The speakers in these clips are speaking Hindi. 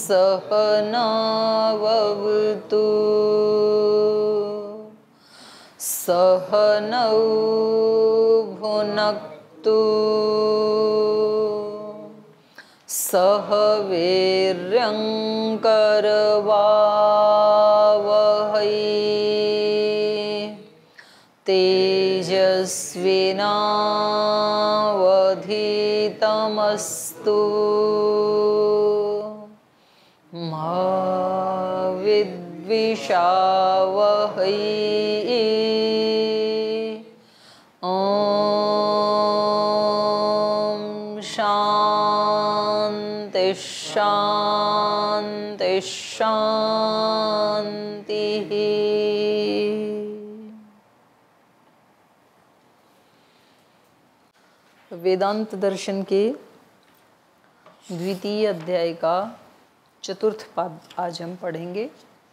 सहनाववतु सहनौ भुनक्तु सह वीर्यङ्करवावहै तेजस्विनावधीतमस्तु मा विद्विषावहै। ॐ शान्ति शान्ति शान्तिः। वेदांत दर्शन के द्वितीय अध्याय का चतुर्थ पाद आज हम पढ़ेंगे।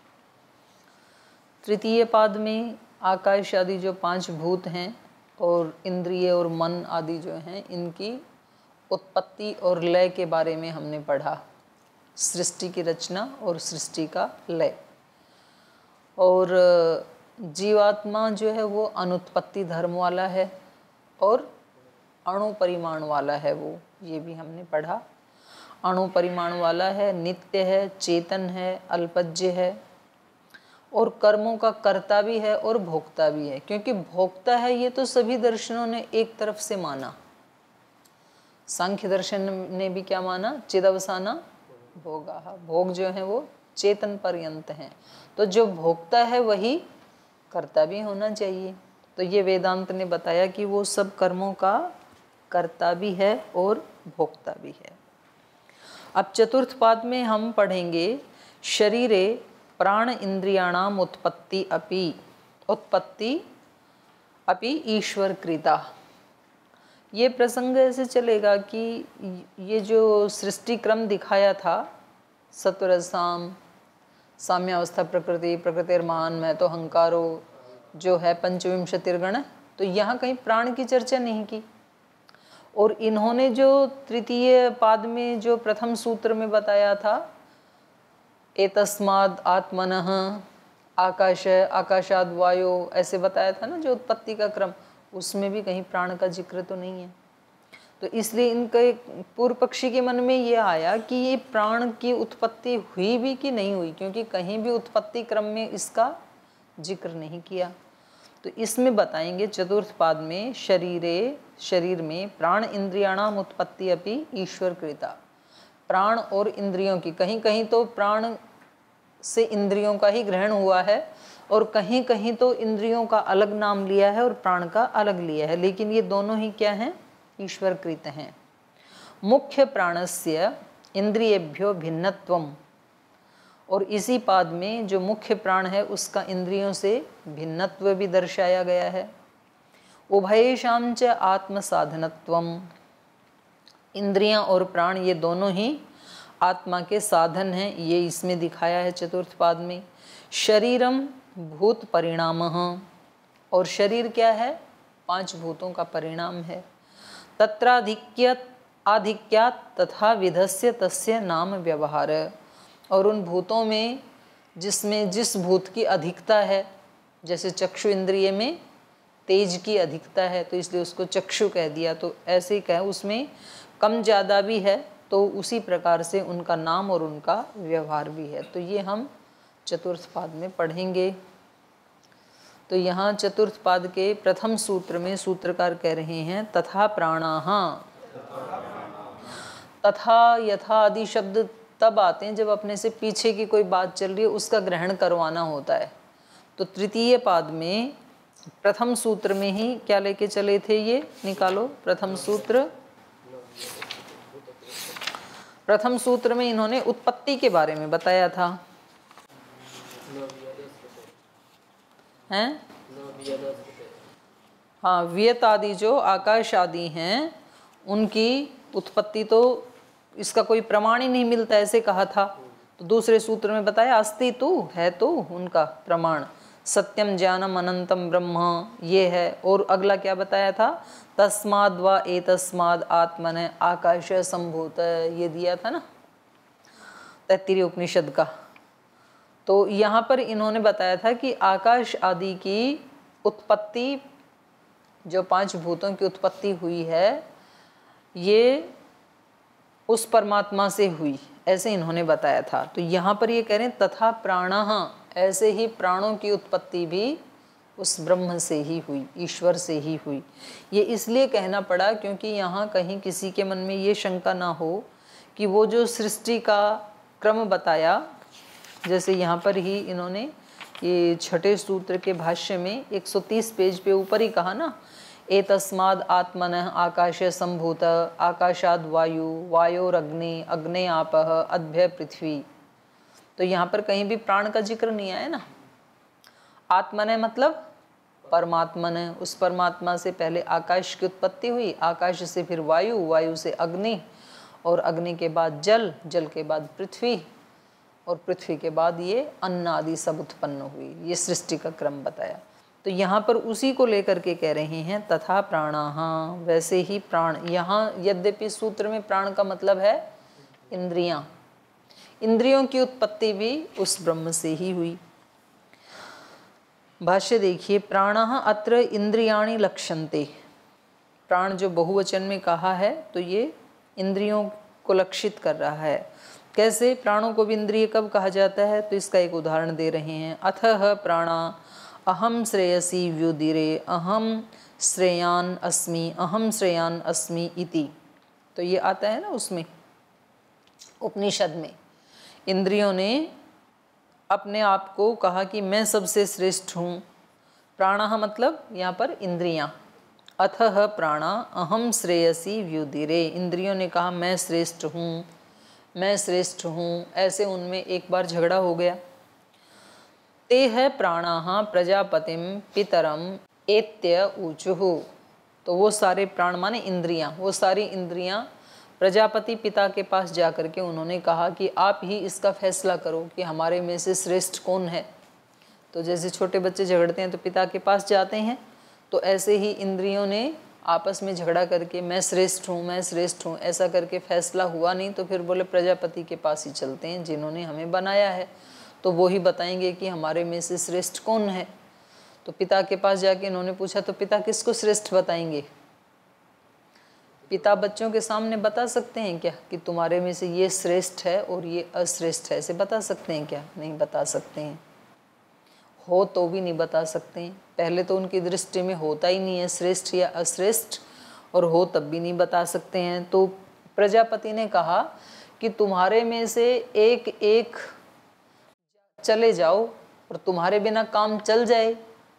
तृतीय पाद में आकाश आदि जो 5 भूत हैं और इंद्रिय और मन आदि जो हैं, इनकी उत्पत्ति और लय के बारे में हमने पढ़ा। सृष्टि की रचना और सृष्टि का लय। और जीवात्मा जो है वो अनुत्पत्ति धर्म वाला है और अणु परिमाण वाला है, वो ये भी हमने पढ़ा। अणु परिमाण वाला है, नित्य है, चेतन है, अल्पज्य है और कर्मों का कर्ता भी है और भोक्ता भी है। क्योंकि भोक्ता है ये तो सभी दर्शनों ने एक तरफ से माना। सांख्य दर्शन ने भी क्या माना? चिदवसाना भोगा। भोग जो है वो चेतन पर्यंत हैं, तो जो भोक्ता है वही कर्ता भी होना चाहिए। तो ये वेदांत ने बताया कि वो सब कर्मों का कर्ता भी है और भोक्ता भी है। अब चतुर्थ पाद में हम पढ़ेंगे शरीरे प्राण इंद्रियाणाम उत्पत्ति अपि ईश्वर कृता। ये प्रसंग ऐसे चलेगा कि ये जो सृष्टि क्रम दिखाया था, सत्वरसाम साम्यावस्था प्रकृति प्रकृतिर्मान मैं तो हंकारो जो है पंचविंशतिर्गण, तो यहाँ कहीं प्राण की चर्चा नहीं की। और इन्होंने जो तृतीय पाद में जो प्रथम सूत्र में बताया था, एतस्माद् आत्मनः आकाश आकाशाद् वायो, ऐसे बताया था ना जो उत्पत्ति का क्रम, उसमें भी कहीं प्राण का जिक्र तो नहीं है। तो इसलिए इनके पूर्व पक्षी के मन में ये आया कि ये प्राण की उत्पत्ति हुई भी कि नहीं हुई, क्योंकि कहीं भी उत्पत्ति क्रम में इसका जिक्र नहीं किया। तो इसमें बताएंगे चतुर्थ पाद में शरीर में प्राण इंद्रियाणाम उत्पत्ति अपि ईश्वर कृता। प्राण और इंद्रियों की, कहीं कहीं तो प्राण से इंद्रियों का ही ग्रहण हुआ है और कहीं कहीं तो इंद्रियों का अलग नाम लिया है और प्राण का अलग लिया है, लेकिन ये दोनों ही क्या हैं? ईश्वर कृत हैं। मुख्य प्राणस्य इंद्रियेभ्यो भिन्नत्वम, और इसी पाद में जो मुख्य प्राण है उसका इंद्रियों से भिन्नत्व भी दर्शाया गया है। उभयेषां च आत्मसाधनत्वम, इंद्रियां और प्राण ये दोनों ही आत्मा के साधन हैं, ये इसमें दिखाया है चतुर्थ पाद में। शरीरम भूत परिणामः, और शरीर क्या है? 5 भूतों का परिणाम है। आधिक्यात् तथा विधस्य तस्य नाम व्यवहार, और उन भूतों में जिसमें जिस भूत की अधिकता है, जैसे चक्षु इंद्रिय में तेज की अधिकता है तो इसलिए उसको चक्षु कह दिया, तो ऐसे ही कह, उसमें कम ज़्यादा भी है तो उसी प्रकार से उनका नाम और उनका व्यवहार भी है। तो ये हम चतुर्थ पाद में पढ़ेंगे। तो यहाँ चतुर्थ पाद के प्रथम सूत्र में सूत्रकार कह रहे हैं तथा प्राणाः, तथा यथा आदि शब्द तब आते हैं जब अपने से पीछे की कोई बात चल रही है उसका ग्रहण करवाना होता है। तो तृतीय पाद में प्रथम सूत्र में ही क्या लेके चले थे, ये निकालो प्रथम सूत्र। प्रथम सूत्र में इन्होंने उत्पत्ति के बारे में बताया था, हैं? हाँ, वियत आदि जो आकाश आदि हैं उनकी उत्पत्ति तो इसका कोई प्रमाण ही नहीं मिलता, ऐसे कहा था। तो दूसरे सूत्र में बताया अस्ति तु, है तो उनका प्रमाण, सत्यम ज्ञानम अनंतम ब्रह्म, ये है। और अगला क्या बताया था? तस्माद् वा एतस्माद् आत्मने आकाश संभूत, ये दिया था ना। तैत्तिरीय उपनिषद का। तो यहाँ पर इन्होंने बताया था कि आकाश आदि की उत्पत्ति, जो 5 भूतों की उत्पत्ति हुई है, ये उस परमात्मा से हुई, ऐसे इन्होंने बताया था। तो यहाँ पर ये कह रहे हैं तथा प्राणः, ऐसे ही प्राणों की उत्पत्ति भी उस ब्रह्म से ही हुई, ईश्वर से ही हुई। ये इसलिए कहना पड़ा क्योंकि यहाँ कहीं किसी के मन में ये शंका ना हो कि वो जो सृष्टि का क्रम बताया, जैसे यहाँ पर ही इन्होंने ये 6ठे सूत्र के भाष्य में 130 पेज पे ऊपर ही कहा ना, एतस्माद् आत्मनः आकाशे संभूत, आकाशाद् वायु, वायोरग्नि, अग्ने आपः, अद्भ्य पृथ्वी। तो यहाँ पर कहीं भी प्राण का जिक्र नहीं आया ना। आत्मनः मतलब परमात्मन, उस परमात्मा से पहले आकाश की उत्पत्ति हुई, आकाश से फिर वायु, वायु से अग्नि, और अग्नि के बाद जल, जल के बाद पृथ्वी, और पृथ्वी के बाद ये अन्न आदि सब उत्पन्न हुई। ये सृष्टि का क्रम बताया। तो यहाँ पर उसी को लेकर के कह रहे हैं तथा प्राणाः, वैसे ही प्राण। यहाँ यद्यपि सूत्र में प्राण का मतलब है इंद्रियां, इंद्रियों की उत्पत्ति भी उस ब्रह्म से ही हुई। भाष्य देखिए, प्राणः अत्र इंद्रियाणि लक्ष्यन्ते। प्राण जो बहुवचन में कहा है तो ये इंद्रियों को लक्षित कर रहा है। कैसे प्राणों को भी इंद्रिय कब कहा जाता है, तो इसका एक उदाहरण दे रहे हैं। अथः प्राणा अहम श्रेयसी व्युदिरे, अहम श्रेयान अस्मि, अहम श्रेयान अस्मि इति। तो ये आता है ना उसमें उपनिषद में, इंद्रियों ने अपने आप को कहा कि मैं सबसे श्रेष्ठ हूँ। प्राणः मतलब यहाँ पर इंद्रियाँ। अथः प्राणा अहम श्रेयसी व्युदिरे, इंद्रियों ने कहा मैं श्रेष्ठ हूँ, मैं श्रेष्ठ हूँ। ऐसे उनमें एक बार झगड़ा हो गया। ते है प्राणाः प्रजापतिम पितरम एत्य ऊचुः। तो वो सारे प्राण माने इंद्रियां, वो सारी इंद्रियां प्रजापति पिता के पास जाकर के उन्होंने कहा कि आप ही इसका फैसला करो कि हमारे में से श्रेष्ठ कौन है। तो जैसे छोटे बच्चे झगड़ते हैं तो पिता के पास जाते हैं, तो ऐसे ही इंद्रियों ने आपस में झगड़ा करके मैं श्रेष्ठ हूँ, मैं श्रेष्ठ हूँ, ऐसा करके फैसला हुआ नहीं। तो फिर बोले प्रजापति के पास ही चलते हैं, जिन्होंने हमें बनाया है, तो वो ही बताएंगे कि हमारे में से श्रेष्ठ कौन है। तो पिता के पास जाके इन्होंने पूछा, तो पिता किसको श्रेष्ठ बताएंगे? पिता बच्चों के सामने बता सकते हैं क्या कि तुम्हारे में से ये श्रेष्ठ है और ये अश्रेष्ठ है? ऐसे बता सकते हैं क्या? नहीं बता सकते हैं। हो तो भी नहीं बता सकते हैं। पहले तो उनकी दृष्टि में होता ही नहीं है श्रेष्ठ या अश्रेष्ठ, और हो तब भी नहीं बता सकते हैं। तो प्रजापति ने कहा कि तुम्हारे में से एक एक चले जाओ और तुम्हारे बिना काम चल जाए,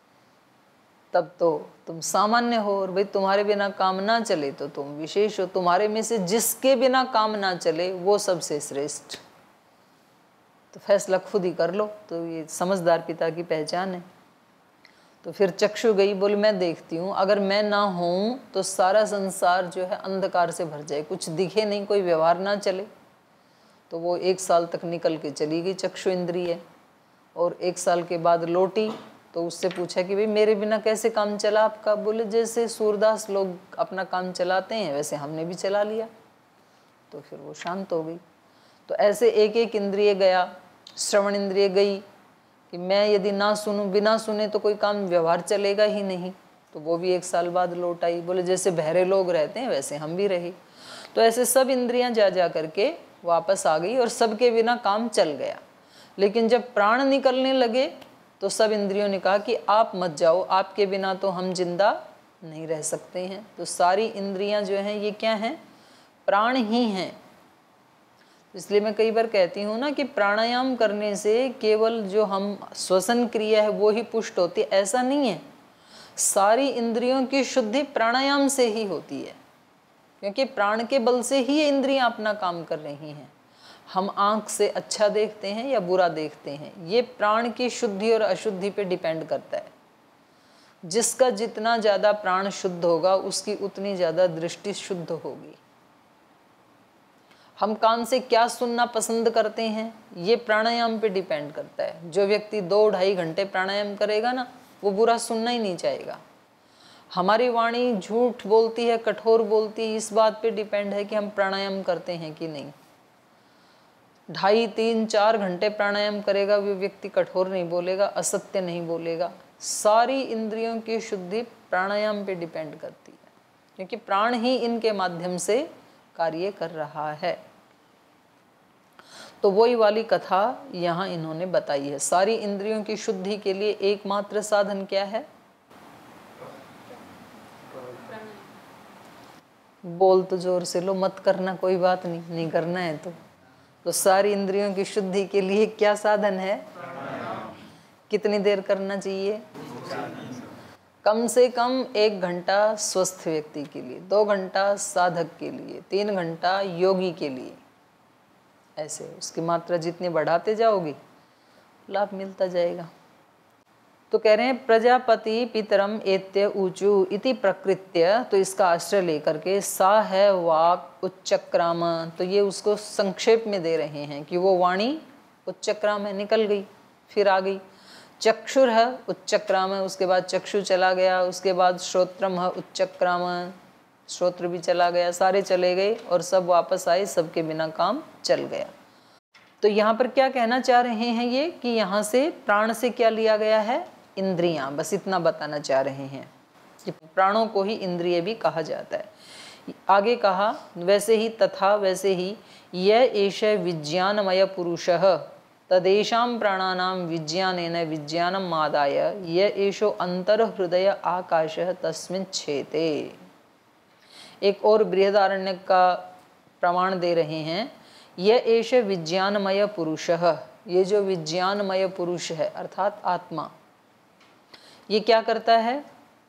तब तो तुम सामान्य हो, और भाई तुम्हारे बिना काम ना चले तो तुम विशेष हो। तुम्हारे में से जिसके बिना काम ना चले वो सबसे श्रेष्ठ। तो फैसला खुद ही कर लो। तो ये समझदार पिता की पहचान है। तो फिर चक्षु गई, बोले मैं देखती हूँ, अगर मैं ना हूँ तो सारा संसार जो है अंधकार से भर जाए, कुछ दिखे नहीं, कोई व्यवहार ना चले। तो वो 1 साल तक निकल के चली गई चक्षु इंद्रिय, और 1 साल के बाद लौटी। तो उससे पूछा कि भाई मेरे बिना कैसे काम चला आपका? बोले जैसे सूरदास लोग अपना काम चलाते हैं वैसे हमने भी चला लिया। तो फिर वो शांत हो गई। तो ऐसे एक एक इंद्रिय गया। श्रवण इंद्रिय गई कि मैं यदि ना सुनूं, बिना सुने तो कोई काम व्यवहार चलेगा ही नहीं। तो वो भी 1 साल बाद लौट आई। बोले जैसे बहरे लोग रहते हैं वैसे हम भी रहे। तो ऐसे सब इंद्रियां जा जा करके वापस आ गई और सबके बिना काम चल गया। लेकिन जब प्राण निकलने लगे तो सब इंद्रियों ने कहा कि आप मत जाओ, आपके बिना तो हम जिंदा नहीं रह सकते हैं। तो सारी इंद्रियां जो हैं ये क्या हैं? प्राण ही हैं। इसलिए मैं कई बार कहती हूँ ना कि प्राणायाम करने से केवल जो हम श्वसन क्रिया है वो ही पुष्ट होती है, ऐसा नहीं है। सारी इंद्रियों की शुद्धि प्राणायाम से ही होती है, क्योंकि प्राण के बल से ही ये इंद्रियां अपना काम कर रही हैं। हम आँख से अच्छा देखते हैं या बुरा देखते हैं, ये प्राण की शुद्धि और अशुद्धि पे डिपेंड करता है। जिसका जितना ज़्यादा प्राण शुद्ध होगा उसकी उतनी ज़्यादा दृष्टि शुद्ध होगी। हम कान से क्या सुनना पसंद करते हैं ये प्राणायाम पे डिपेंड करता है। जो व्यक्ति 2-2.5 घंटे प्राणायाम करेगा ना, वो बुरा सुनना ही नहीं चाहेगा। हमारी वाणी झूठ बोलती है, कठोर बोलती है, इस बात पे डिपेंड है कि हम प्राणायाम करते हैं कि नहीं। 2.5-3-4 घंटे प्राणायाम करेगा वो व्यक्ति कठोर नहीं बोलेगा, असत्य नहीं बोलेगा। सारी इंद्रियों की शुद्धि प्राणायाम पे डिपेंड करती है, क्योंकि प्राण ही इनके माध्यम से कार्य कर रहा है। तो वही वाली कथा यहाँ इन्होंने बताई है। सारी इंद्रियों की शुद्धि के लिए एकमात्र साधन क्या है? बोल तो जोर से लो, मत करना कोई बात नहीं, नहीं करना है तो सारी इंद्रियों की शुद्धि के लिए क्या साधन है? कितनी देर करना चाहिए? कम से कम 1 घंटा स्वस्थ व्यक्ति के लिए, 2 घंटा साधक के लिए, 3 घंटा योगी के लिए। ऐसे उसकी मात्रा जितनी बढ़ाते जाओगी लाभ मिलता जाएगा। तो कह रहे हैं प्रजापति पितरम एत्य ऊचु इति प्रकृत्य, तो इसका आश्रय लेकर के सा है वाक उच्चक्राम, तो ये उसको संक्षेप में दे रहे हैं कि वो वाणी उच्चक्राम है, निकल गई फिर आ गई। चक्षुर है उच्चक्राम है, उसके बाद चक्षु चला गया, उसके बाद श्रोत्रम है उच्चक्राम, श्रोत्र भी चला गया, सारे चले गए और सब वापस आए, सबके बिना काम चल गया। तो यहाँ पर क्या कहना चाह रहे हैं ये कि यहाँ से प्राण से क्या लिया गया है? इंद्रियां, बस इतना बताना चाह रहे हैं कि प्राणों को ही इंद्रिय भी कहा जाता है। आगे कहा वैसे ही तथा वैसे ही यह एष विज्ञानमय पुरुषः तदेषां प्राणानां विज्ञानेन विज्ञानम् आदाय यह एषो अंतर्हृदय आकाशः तस्मिन् छेते। एक और बृहदारण्यक का प्रमाण दे रहे हैं, यह एष विज्ञानमय पुरुषः, ये जो विज्ञानमय पुरुष है अर्थात आत्मा, ये क्या करता है?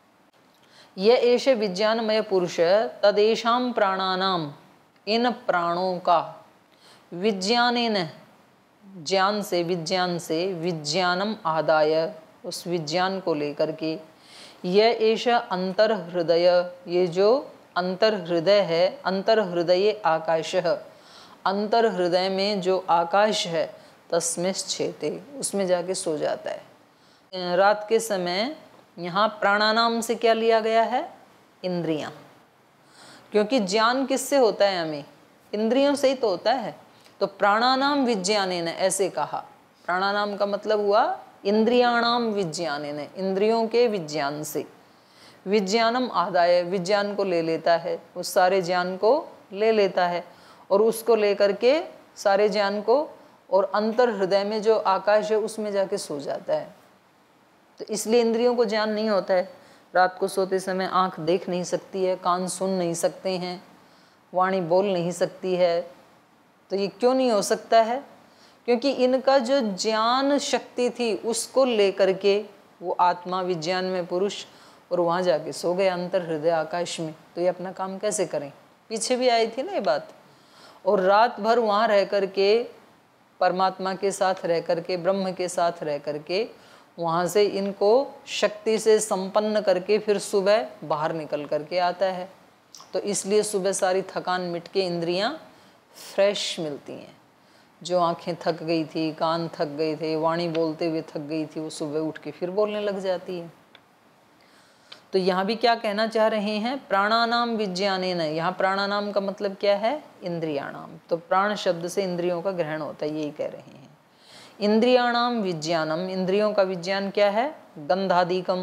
यह एष विज्ञानमय पुरुष तदेषां प्राणानाम, इन प्राणों का, विज्ञानेन ज्ञान से, विज्ञान से, विज्ञानम आदाय उस विज्ञान को लेकर के, यह एष अंतर्हृदय, ये जो अंतर्हृदय है, अंतर्हृदय आकाश, अंतर्हृदय में जो आकाश है, तस्मिन् छेते, उसमें जाके सो जाता है। रात के समय यहाँ प्राणानाम से क्या लिया गया है? इंद्रियां, क्योंकि ज्ञान किससे होता है? हमें इंद्रियों से ही तो होता है। तो प्राणानाम विज्ञानेन ऐसे कहा, प्राणानाम का मतलब हुआ इंद्रियाणाम विज्ञानेन, इंद्रियों के विज्ञान से, विज्ञानम आदाय, विज्ञान को ले लेता है, उस सारे ज्ञान को ले लेता है और उसको लेकर के सारे ज्ञान को, और अंतर हृदय में जो आकाश है उसमें जाके सो जाता है। तो इसलिए इंद्रियों को ज्ञान नहीं होता है। रात को सोते समय आँख देख नहीं सकती है, कान सुन नहीं सकते हैं, वाणी बोल नहीं सकती है। तो ये क्यों नहीं हो सकता है? क्योंकि इनका जो ज्ञान शक्ति थी उसको लेकर के वो आत्मा विज्ञान में पुरुष और वहाँ जाके सो गए अंतर हृदय आकाश में। तो ये अपना काम कैसे करें? पीछे भी आई थी ना ये बात। और रात भर वहाँ रह कर के, परमात्मा के साथ रह कर के, ब्रह्म के साथ रह कर के, वहाँ से इनको शक्ति से संपन्न करके फिर सुबह बाहर निकल करके आता है। तो इसलिए सुबह सारी थकान मिट के इंद्रियाँ फ्रेश मिलती हैं। जो आंखें थक गई थी, कान थक गए थे, वाणी बोलते हुए थक गई थी, वो सुबह उठ के फिर बोलने लग जाती है। तो यहाँ भी क्या कहना चाह रहे हैं? प्राणानाम विज्ञानेन, यहाँ प्राणानाम का मतलब क्या है? इंद्रियाणाम। तो प्राण शब्द से इंद्रियों का ग्रहण होता है, यही कह रहे हैं। इंद्रियाणाम विज्ञानम, इंद्रियों का विज्ञान क्या है? गंधादिकम,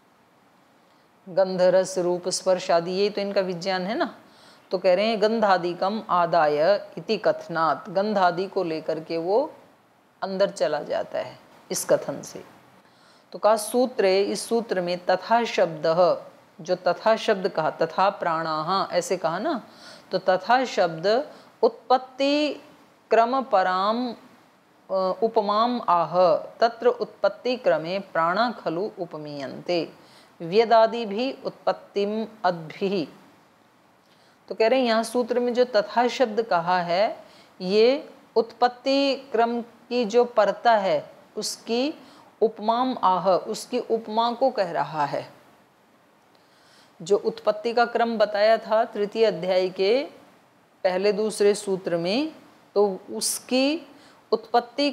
गंध रस रूप स्पर्श आदि, यही तो इनका विज्ञान है ना। तो कह रहे हैं गंधादिकम आदाय इति कथनात्, गंधादि को लेकर के वो अंदर चला जाता है इस कथन से। तो कहा सूत्र, इस सूत्र में तथा शब्द, जो तथा शब्द कहा, तथा प्राणाः ऐसे कहा ना, तो तथा शब्द उत्पत्ति क्रम पराम उपमाम आह, तत्र उत्पत्ति क्रमे प्राणा खलु उपमीयन्ते व्यदादि भी उत्पत्तिम अद्भिः। तो कह रहे हैं यहाँ सूत्र में जो तथा शब्द कहा है, ये उत्पत्ति क्रम की जो परता है उसकी उपमाम आह, उसकी उपमा को कह रहा है। जो उत्पत्ति का क्रम बताया था तृतीय अध्याय के पहले दूसरे सूत्र में, तो उसकी उत्पत्ति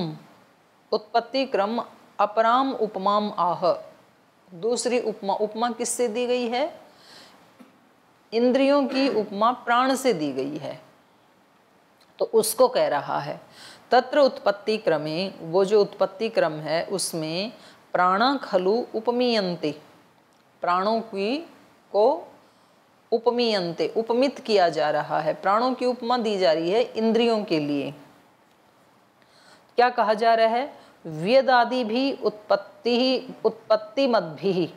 क्रम अपराम उपमाम आह, दूसरी उपमा, उपमा किससे दी गई है? इंद्रियों की उपमा प्राण से दी गई है। तो उसको कह रहा है। तत्र उत्पत्ति क्रमे, वो जो उत्पत्ति क्रम है उसमें प्राणा खलु उपमीयन्ते, प्राणों की को उपमीयन्ते, उपमित किया जा रहा है, प्राणों की उपमा दी जा रही है इंद्रियों के लिए। क्या कहा जा रहा है? व्यदादि भी उत्पत्ति मद भी,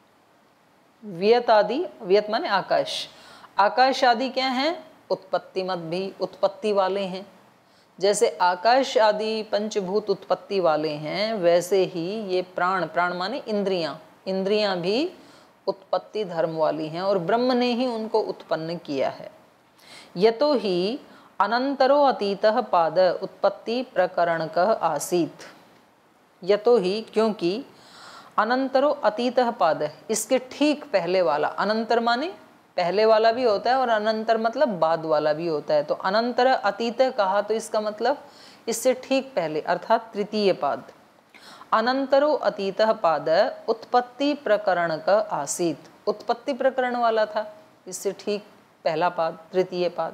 व्यत आदि, व्यत माने आकाश, आकाश आदि क्या हैं? उत्पत्ति मद भी, उत्पत्ति वाले हैं। जैसे आकाश आदि पंचभूत उत्पत्ति वाले हैं, वैसे ही ये प्राण, प्राण माने इंद्रियां, इंद्रियां भी उत्पत्ति धर्म वाली हैं और ब्रह्म ने ही उनको उत्पन्न किया है। यतो ही अनंतरो अतीतः पाद उत्पत्ति प्रकरणकः आसीत्, यतो ही क्योंकि अनंतरो अतीतः पाद, इसके ठीक पहले वाला, अनंतर माने पहले वाला भी होता है और अनंतर मतलब बाद वाला भी होता है। तो अनंतर अतीत कहा तो इसका मतलब इससे ठीक पहले अर्थात तृतीय पाद। अनंतरो अतीतः पाद उत्पत्ति प्रकरण का आसीत, उत्पत्ति प्रकरण वाला था, इससे ठीक पहला पाद, तृतीय पाद।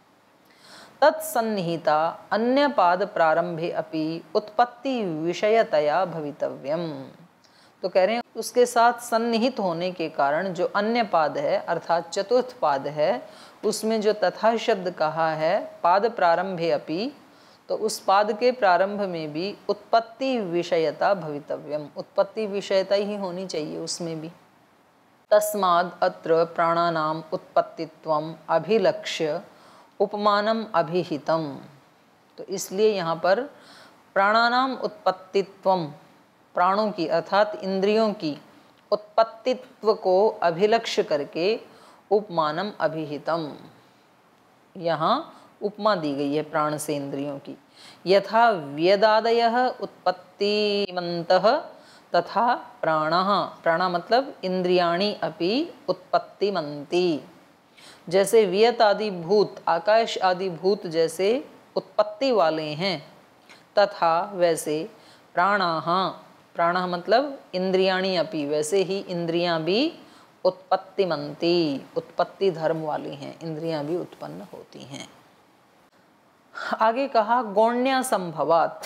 तत्सन्निहिता अन्य पाद प्रारंभे अपि उत्पत्ति विषयतया भवितव्यम, तो कह रहे हैं उसके साथ सन्निहित होने के कारण जो अन्य पाद है अर्थात चतुर्थ पाद है, उसमें जो तथा शब्द कहा है पाद प्रारंभे अपि, तो उस पाद के प्रारंभ में भी उत्पत्ति विषयता भवितव्यम, उत्पत्ति विषयता ही होनी चाहिए उसमें भी। तस्माद् अत्र प्राणानाम उत्पत्तित्वम अभिलक्ष्य उपमानम अभिहितम, तो इसलिए यहाँ पर प्राणानाम उत्पत्तित्वम, प्राणों की अर्थात इंद्रियों की उत्पत्तित्व को अभिलक्ष्य करके उपमानम अभिहितम, यहाँ उपमा दी गई है प्राण से इंद्रियों की। यथा व्यदादयः उत्पत्तिमन्तः तथा प्राणः, प्राण मतलब इंद्रियाणि अपि उत्पत्तिमन्ति, जैसे व्यत आदि भूत, आकाश आदि भूत जैसे उत्पत्ति वाले हैं, तथा वैसे प्राणाः, प्राणः मतलब इंद्रियाणि अपि, वैसे ही इंद्रियां भी उत्पत्तिमन्ति, उत्पत्ति धर्म वाली हैं, इंद्रियां भी उत्पन्न होती हैं। आगे कहा गौण्या संभवात।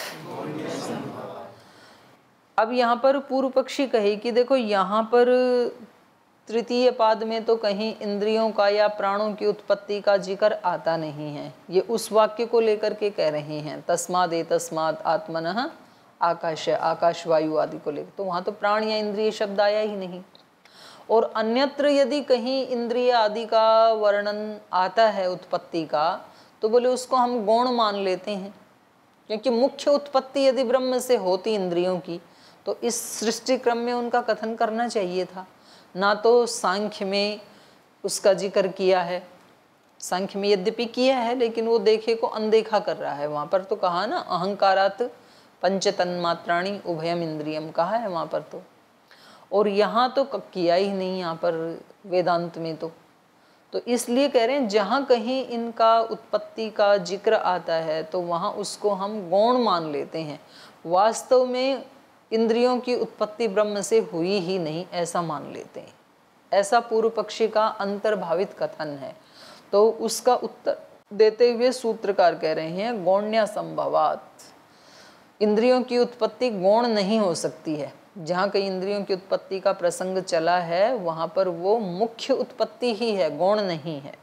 अब यहाँ पर पूर्व पक्षी कहे कि देखो यहाँ पर तृतीय पाद में तो कहीं इंद्रियों का या प्राणों की उत्पत्ति का जिक्र आता नहीं है, ये उस वाक्य को लेकर के कह रहे हैं, तस्माद एतस्माद आत्मनः आकाश, आकाश वायु आदि को लेकर, तो वहाँ तो प्राण या इंद्रिय शब्द आया ही नहीं। और अन्यत्र यदि कहीं इंद्रिय आदि का वर्णन आता है उत्पत्ति का, तो बोले उसको हम गौण मान लेते हैं, क्योंकि मुख्य उत्पत्ति यदि ब्रह्म से होती इंद्रियों की तो इस सृष्टि क्रम में उनका कथन करना चाहिए था। ना तो सांख्य में उसका जिक्र किया है, सांख्य में यद्यपि किया है लेकिन वो देखे को अनदेखा कर रहा है, वहाँ पर तो कहा ना अहंकारात पंच तन्मात्राणि उभयम इंद्रियम कहा है वहाँ पर और यहाँ तो किया ही नहीं, यहाँ पर वेदांत में तो इसलिए कह रहे हैं जहाँ कहीं इनका उत्पत्ति का जिक्र आता है तो वहाँ उसको हम गौण मान लेते हैं, वास्तव में इंद्रियों की उत्पत्ति ब्रह्म से हुई ही नहीं ऐसा मान लेते हैं। ऐसा पूर्व पक्षी का अंतर्भावित कथन है, तो उसका उत्तर देते हुए सूत्रकार कह रहे हैं गौण्या संभवात, इंद्रियों की उत्पत्ति गौण नहीं हो सकती है। जहाँ कहीं इंद्रियों की उत्पत्ति का प्रसंग चला है वहाँ पर वो मुख्य उत्पत्ति ही है, गौण नहीं है।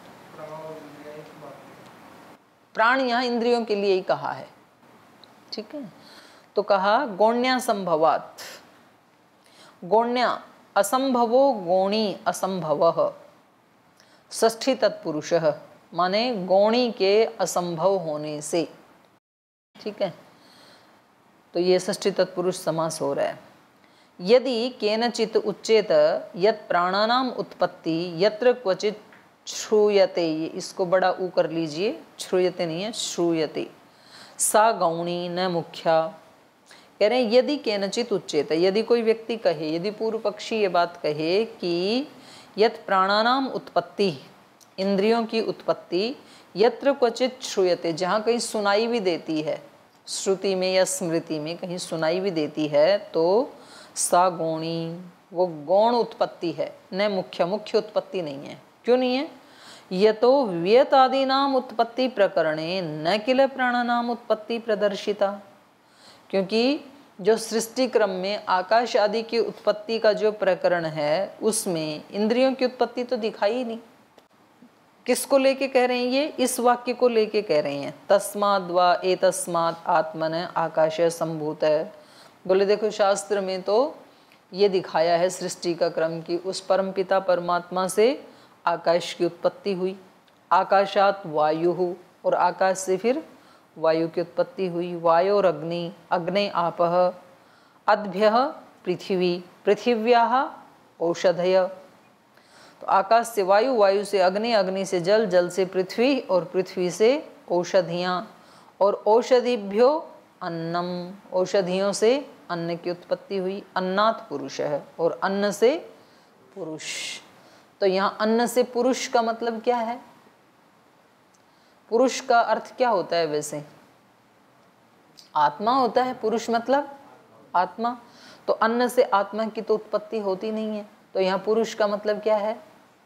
प्राण यहाँ इंद्रियों के लिए ही कहा है, ठीक है। तो कहा गौण्या संभवात, गौण्या असंभवो गौणी असंभवः षष्ठी तत्पुरुषः, माने गौणी के असंभव होने से, ठीक है। तो ये षष्ठी तत्पुरुष समास हो रहा है। यदि केनचित उच्चेत यत् प्राणानाम उत्पत्ति यत्र क्वचित श्रूयते, ये इसको बड़ा ऊ कर लीजिए, श्रूयते नहीं है श्रूयते, सा गौणी न मुख्या। कह रहे हैं यदि केनचित उच्चेत, यदि कोई व्यक्ति कहे, यदि पूर्व पक्षी ये बात कहे कि यत् प्राणानाम उत्पत्ति, इंद्रियों की उत्पत्ति, यत्र क्वचित श्रूयते, जहाँ कहीं सुनाई भी देती है, श्रुति में या स्मृति में कहीं सुनाई भी देती है, तो सा गौणी, वो गौण उत्पत्ति है, न मुख्य, मुख्य उत्पत्ति नहीं है। क्यों नहीं है? यतो व्यतादीनाम उत्पत्ति प्रकरणे न किल प्राणानाम उत्पत्ति प्रदर्शिता, क्योंकि जो सृष्टि क्रम में आकाश आदि की उत्पत्ति का जो प्रकरण है उसमें इंद्रियों की उत्पत्ति तो दिखाई ही नहीं। किसको लेके कह रहे हैं ये? इस वाक्य को लेके कह रहे हैं, तस्माद् वा एतस्मात् आत्मन आकाश संभूत है। बोले देखो शास्त्र में तो ये दिखाया है सृष्टि का क्रम की उस परमपिता परमात्मा से आकाश की उत्पत्ति हुई, आकाशात वायु, और आकाश से फिर वायु की उत्पत्ति हुई, वायोर अग्नि, अग्ने आपः, अद्भ्यः पृथ्वी, पृथिव्याः औषधय। तो आकाश से वायु, वायु से अग्नि, अग्नि से जल, जल से पृथ्वी, और पृथ्वी से औषधियाँ, और औषधिभ्यो अन्नम, औषधियों से अन्न की उत्पत्ति हुई, अन्नात् पुरुष है, और अन्न से पुरुष। तो यहाँ अन्न से पुरुष का मतलब क्या है? पुरुष का अर्थ क्या होता है वैसे? आत्मा होता है, पुरुष मतलब आत्मा। तो अन्न से आत्मा की तो उत्पत्ति होती नहीं है, तो यहाँ पुरुष का मतलब क्या है?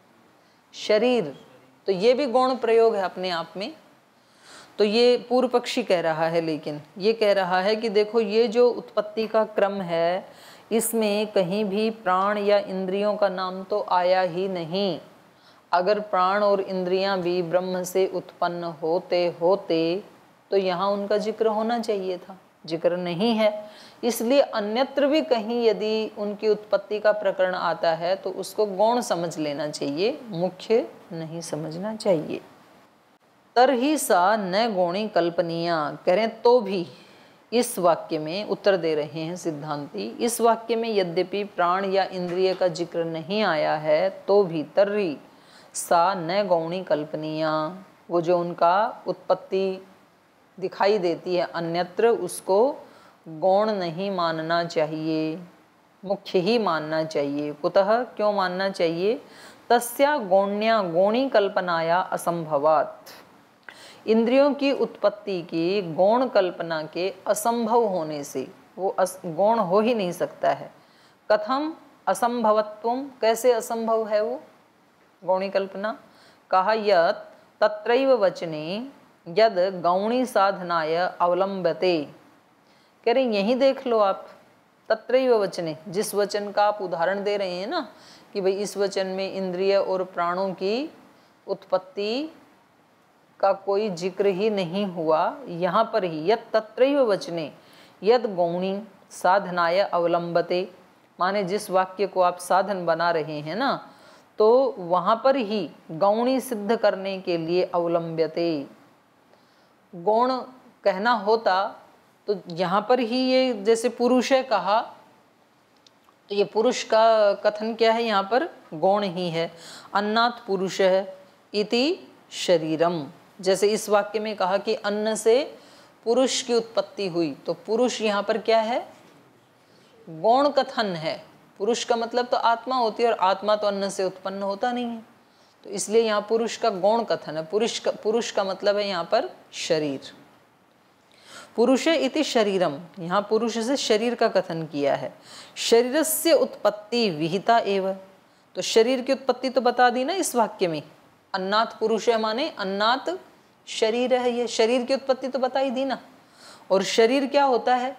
शरीर। तो ये भी गौण प्रयोग है अपने आप में। तो ये पूर्व पक्षी कह रहा है, लेकिन ये कह रहा है कि देखो ये जो उत्पत्ति का क्रम है इसमें कहीं भी प्राण या इंद्रियों का नाम तो आया ही नहीं। अगर प्राण और इंद्रियां भी ब्रह्म से उत्पन्न होते होते तो यहाँ उनका जिक्र होना चाहिए था, जिक्र नहीं है। इसलिए अन्यत्र भी कहीं यदि उनकी उत्पत्ति का प्रकरण आता है तो उसको गौण समझ लेना चाहिए, मुख्य नहीं समझना चाहिए। तरहि सा न गौणी कल्पनीया, करें तो भी इस वाक्य में उत्तर दे रहे हैं सिद्धांती, इस वाक्य में यद्यपि प्राण या इंद्रिय का जिक्र नहीं आया है तो भी तर्हि सा न गौणी कल्पनीया, वो जो उनका उत्पत्ति दिखाई देती है अन्यत्र उसको गौण नहीं मानना चाहिए, मुख्य ही मानना चाहिए। कुतः, क्यों मानना चाहिए? तस्या गौण्या गौणी कल्पनाया असंभवात्, इंद्रियों की उत्पत्ति की गौण कल्पना के असंभव होने से वो गौण हो ही नहीं सकता है। कथम असंभवत्वम, कैसे असंभव है वो गौणी कल्पना? कहा यत् तत्रैव वचने यद गौणी साधनाय अवलंबते, कह रहे यही देख लो आप, तत्रैव वचने, जिस वचन का आप उदाहरण दे रहे हैं ना कि भाई इस वचन में इंद्रिय और प्राणों की उत्पत्ति का कोई जिक्र ही नहीं हुआ, यहाँ पर ही यत् तत्रैव वचने यद गौणी साधनाय अवलंबते, माने जिस वाक्य को आप साधन बना रहे हैं ना तो वहाँ पर ही गौणी सिद्ध करने के लिए अवलंब्यते, गौण कहना होता तो यहाँ पर ही ये जैसे पुरुष है कहा तो ये पुरुष का कथन क्या है? यहाँ पर गौण ही है। अन्नात् पुरुष है इति शरीरम, जैसे इस वाक्य में कहा कि अन्न से पुरुष की उत्पत्ति हुई, तो पुरुष यहाँ पर क्या है? गौण कथन है। पुरुष का मतलब तो आत्मा होती है और आत्मा तो अन्न से उत्पन्न होता नहीं है, तो इसलिए यहाँ पुरुष का गौण कथन है। पुरुष का मतलब है यहाँ पर शरीर। पुरुषे इति शरीरम, यहाँ पुरुष से शरीर का कथन किया है। शरीरस्य उत्पत्ति विहिता एव, तो शरीर की उत्पत्ति तो बता दी ना इस वाक्य में। अन्नात् पुरुष है माने अन्नात् शरीर है, ये शरीर की उत्पत्ति तो बताई दी ना। और शरीर क्या होता है?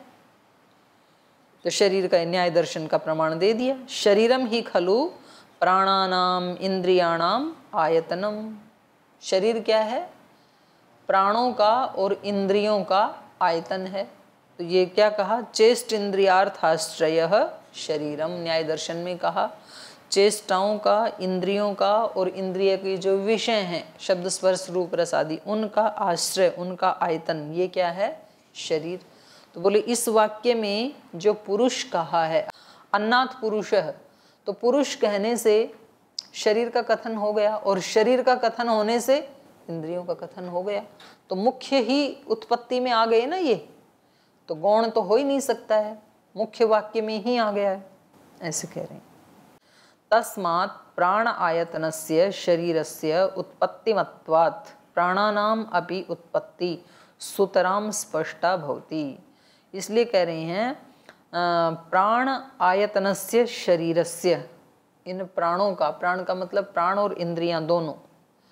तो शरीर का न्याय दर्शन का प्रमाण दे दिया, शरीरम ही खलु प्राणानाम इंद्रियाणाम आयतनम। शरीर क्या है? प्राणों का और इंद्रियों का आयतन है। तो ये क्या कहा? चेष्ट इंद्रियार्थाश्रयः शरीरम, न्याय दर्शन में कहा चेष्टाओं का, इंद्रियों का और इंद्रिय के जो विषय हैं शब्द स्पर्श रूप रस आदि, उनका आश्रय, उनका आयतन, ये क्या है? शरीर। तो बोले इस वाक्य में जो पुरुष कहा है अन्नात् पुरुषः, तो पुरुष कहने से शरीर का कथन हो गया और शरीर का कथन होने से इंद्रियों का कथन हो गया, तो मुख्य ही उत्पत्ति में आ गए ना ये, तो गौण तो हो ही नहीं सकता है, मुख्य वाक्य में ही आ गया है, ऐसे कह रहे हैं। तस्मात् प्राण आयतनस्य शरीरस्य उत्पत्तिमत्वात् प्राणानाम अपि उत्पत्ति सुतराम स्पष्टा भवति। इसलिए कह रहे हैं प्राण आयतनस्य शरीरस्य, इन प्राणों का, प्राण का मतलब प्राण और इंद्रियां दोनों,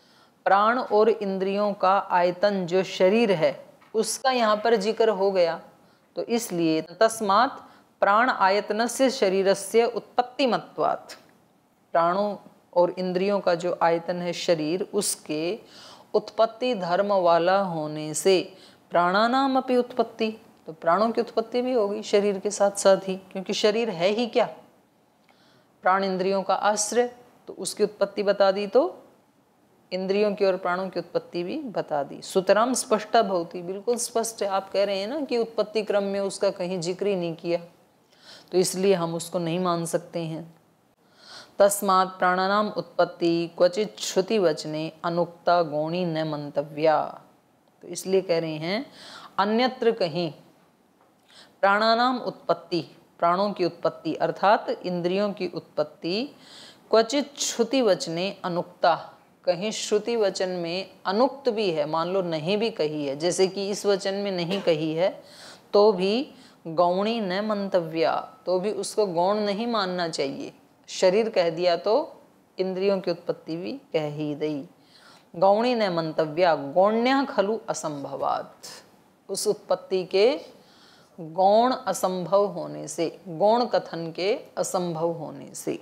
प्राण और इंद्रियों का आयतन जो शरीर है उसका यहाँ पर जिक्र हो गया, तो इसलिए तस्मात् प्राण आयतनस्य शरीरस्य उत्पत्तिमत्वात्, प्राणों और इंद्रियों का जो आयतन है शरीर उसके उत्पत्ति धर्म वाला होने से प्राणानाम अपि उत्पत्ति, तो प्राणों की उत्पत्ति भी होगी शरीर के साथ साथ ही, क्योंकि शरीर है ही क्या, प्राण इंद्रियों का आश्रय, तो उसकी उत्पत्ति बता दी, तो इंद्रियों की और प्राणों की उत्पत्ति भी बता दी। सुतराम स्पष्टा भवति, बिल्कुल स्पष्ट है। आप कह रहे हैं ना कि उत्पत्ति क्रम में उसका कहीं जिक्र ही नहीं किया, तो इसलिए हम उसको नहीं मान सकते हैं। तस्मात् प्राणानाम उत्पत्ति क्वचित श्रुति वचने अनुक्ता गौणी न मंतव्या, तो इसलिए कह रहे हैं अन्यत्र कहीं प्राणानाम उत्पत्ति, प्राणों की उत्पत्ति अर्थात इंद्रियों की उत्पत्ति क्वचित श्रुति वचने अनुक्ता, कहीं श्रुति वचन में अनुक्त भी है, मान लो नहीं भी कही है, जैसे कि इस वचन में नहीं कही है, तो भी गौणी न मंतव्या, तो भी उसको गौण नहीं मानना चाहिए। शरीर कह दिया तो इंद्रियों की उत्पत्ति भी कह ही दी। गौणी न मंतव्या गौण्या खलु असंभवात्, उस उत्पत्ति के गौण असंभव होने से, गौण कथन के असंभव होने से।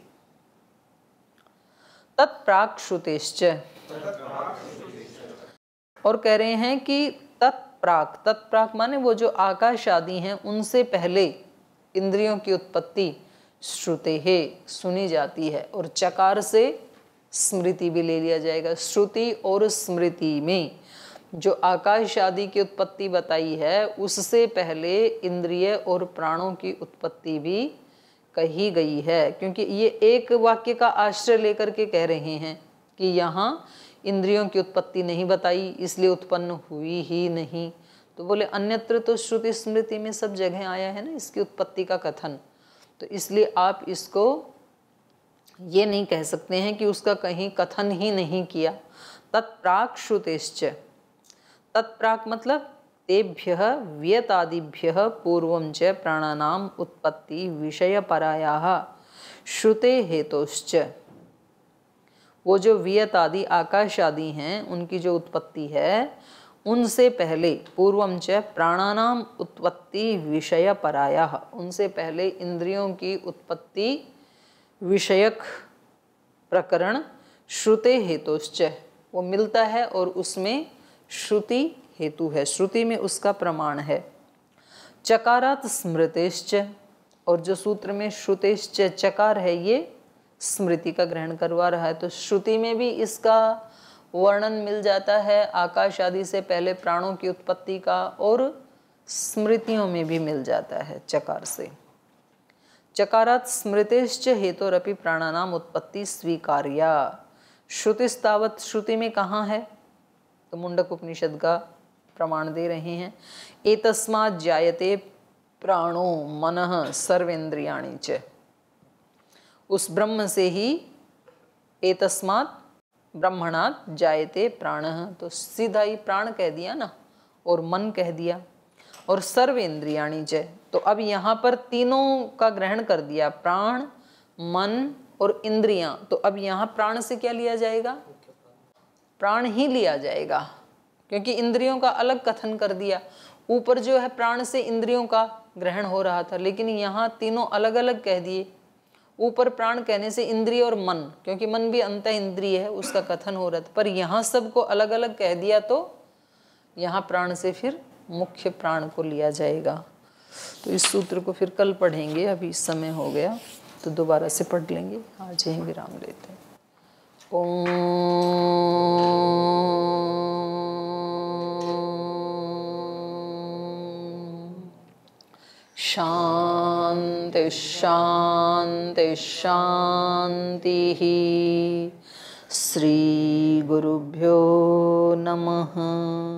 तत्प्राक श्रुतेश्च, और कह रहे हैं कि तत्प्राक, तत्प्राक माने वो जो आकाश आदि हैं उनसे पहले इंद्रियों की उत्पत्ति श्रुते है, सुनी जाती है, और चकार से स्मृति भी ले लिया जाएगा। श्रुति और स्मृति में जो आकाश आदि की उत्पत्ति बताई है उससे पहले इंद्रिय और प्राणों की उत्पत्ति भी कही गई है, क्योंकि ये एक वाक्य का आश्रय लेकर के कह रहे हैं कि यहाँ इंद्रियों की उत्पत्ति नहीं बताई इसलिए उत्पन्न हुई ही नहीं। तो बोले अन्यत्र तो श्रुति स्मृति में सब जगह आया है ना इसकी उत्पत्ति का कथन, तो इसलिए आप इसको ये नहीं कह सकते हैं कि उसका कहीं कथन ही नहीं किया। तत्प्राक श्रुतेश्च, तत्प्राक मतलब तेभ्यः वियतादिभ्यः पूर्वं च प्राणानाम उत्पत्ति विषयपरायाः श्रुते हेतोश्च, वो जो वियतादि आकाश आदि हैं उनकी जो उत्पत्ति है उनसे पहले पूर्वं च प्राणानाम उत्पत्ति विषयपरायाः, उनसे पहले इंद्रियों की उत्पत्ति विषयक प्रकरण श्रुते हेतोश्च, वो मिलता है और उसमें श्रुति हेतु है, श्रुति में उसका प्रमाण है। चकारात स्मृतेश्च, और जो सूत्र में श्रुतेश्च चकार है ये स्मृति का ग्रहण करवा रहा है, तो श्रुति में भी इसका वर्णन मिल जाता है आकाश आदि से पहले प्राणों की उत्पत्ति का, और स्मृतियों में भी मिल जाता है चकार से। चकारात स्मृतेश्च हेतोरपि प्राणानाम उत्पत्ति स्वीकार्या, श्रुतिस्तावत, श्रुति में कहाँ है, तो मुंडक उपनिषद का प्रमाण दे रहे हैं। एतस्मात् जायते प्राणो मनः सर्वेन्द्रियाणि च, उस ब्रह्म से ही एतस्मात् ब्रह्मणात् जायते प्राणः, तो सीधा ही प्राण कह दिया ना और मन कह दिया, और सर्वेन्द्रियाणि च, तो अब यहाँ पर तीनों का ग्रहण कर दिया, प्राण मन और इंद्रियां, तो अब यहाँ प्राण से क्या लिया जाएगा, प्राण ही लिया जाएगा, क्योंकि इंद्रियों का अलग कथन कर दिया। ऊपर जो है प्राण से इंद्रियों का ग्रहण हो रहा था, लेकिन यहाँ तीनों अलग अलग कह दिए। ऊपर प्राण कहने से इंद्रिय और मन, क्योंकि मन भी अंतः इंद्रिय है, उसका कथन हो रहा था, पर यहाँ सबको अलग अलग कह दिया, तो यहाँ प्राण से फिर मुख्य प्राण को लिया जाएगा। तो इस सूत्र को फिर कल पढ़ेंगे, अभी समय हो गया तो दोबारा से पढ़ लेंगे, आज यहीं विराम लेते हैं। ओम शांति शांति शांति। श्री गुरुभ्यो नमः।